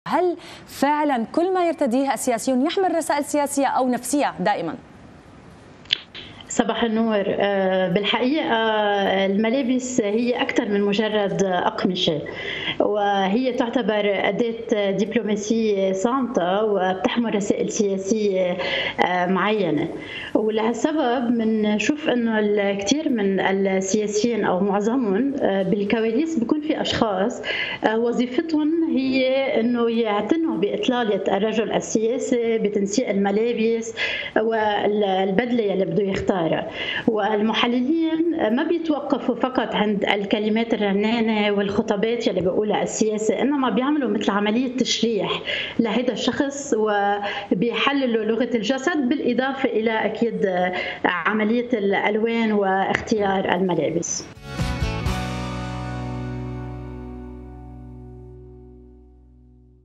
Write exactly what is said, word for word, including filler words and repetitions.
هل فعلا كل ما يرتديه السياسيون يحمل رسائل سياسية أو نفسية دائما؟ صباح النور. بالحقيقة الملابس هي أكثر من مجرد أقمشة، وهي تعتبر أداة دبلوماسية صامتة وبتحمل رسائل سياسية معينة. ولهالسبب بنشوف أنه الكثير من السياسيين أو معظمهم بالكواليس بيكون في أشخاص وظيفتهم هي أنه يعتنوا بإطلالة الرجل السياسي بتنسيق الملابس والبدلة اللي بده يختار. والمحللين ما بيتوقفوا فقط عند الكلمات الرنانة والخطابات اللي بيقولها السياسي، إنما بيعملوا مثل عملية تشريح لهذا الشخص وبيحللوا لغة الجسد، بالإضافة إلى أكيد عملية الألوان واختيار الملابس.